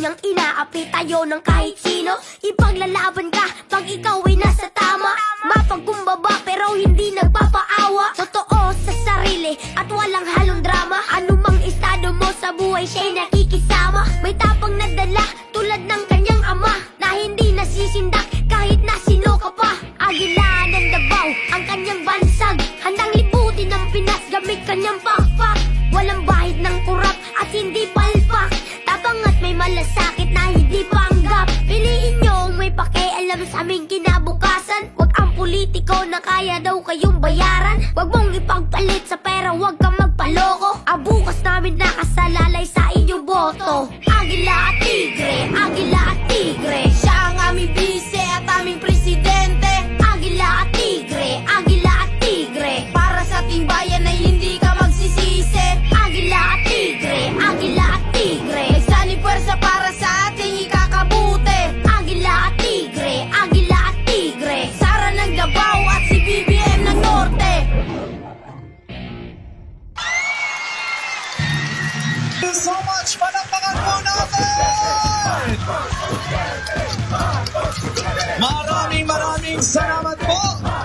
niyang inaapi tayo ng kahit sino. Ipaglalaban ka pag ikaw ay nasa tama. Mapagkumbaba pero hindi nagpapaawa. Totoo sa sarili at walang halong drama. Anumang estado mo sa buhay siya'y nakikisama. May tapang na dala tulad ng kanyang ama, na hindi nasisindak kahit na sino ka pa. Agila ng Davao ang kanyang bansag, handang libutin ang Pinas gamit kanyang pakpak. Walang bahid ng kurap at hindi palpak, tabang at may malasakit na hindi panggap. Piliin nyo ang may pakialam sa aming kinabukasan. Wag ang politiko na kaya daw kayong bayaran. Wag mong ipagpalit sa pera, wag kang magpaloko. Bukas namin nakasalalay sa inyong boto. Agila at tigre, agila at tigre, Siya ang aming bise at aming presidente. agila at tigre, agila at tigre, Para sa ating bayan ay hindi ka magsisisi. agila at tigre, agila at tigre, Nagsanib puwersa para sa ating ikakabuti. agila at tigre, agila at tigre. Sara ng Davao at si BBM ng Norte. Thank you so much! Palakpakan po natin! Maraming salamat po!